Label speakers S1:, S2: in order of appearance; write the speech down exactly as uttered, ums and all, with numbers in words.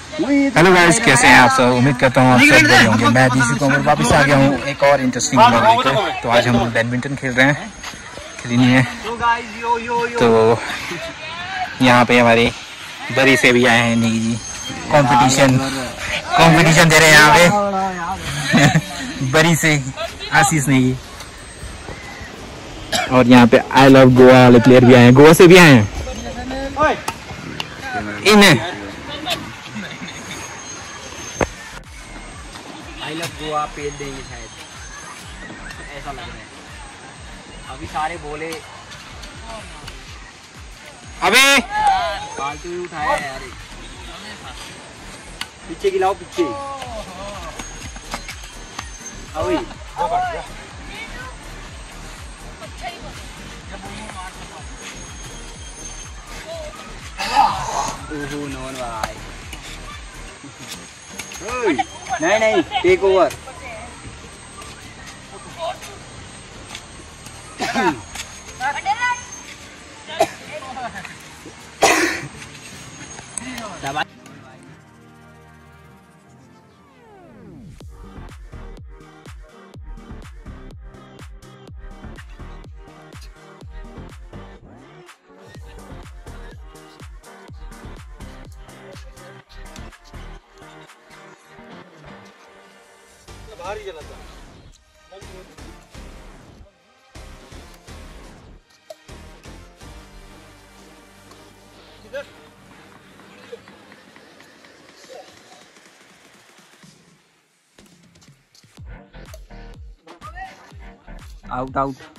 S1: Hello guys, कैसे हैं आप सब। उम्मीद करता हूँ आप सब बढ़िया होंगे। मैं डीसी कोमल वापस आ गया हूँ एक और इंटरेस्टिंग ब्लॉग लेकर। तो आज हम बैडमिंटन खेल रहे हैं, खेली नहीं है। तो यहाँ पे हमारे बड़ी से भी आए हैं निकी जी, कंपटीशन कंपटीशन दे रहे हैं यहाँ पे बड़ी से आशीष नेगी। और यहाँ पे आई लव गोवा वाले प्लेयर भी आए हैं, गोवा से भी आए हैं। इन
S2: आई लव गोवा पेल देंगे शायद, ऐसा लग रहा है। अभी सारे बोले
S1: अबे
S2: फालतू ही उठाया है यार। पीछे गिलाओ पीछे। अभी ओहो नॉन भाई। नहीं नहीं टेक ओवर। बाहर ही चला था। Out out.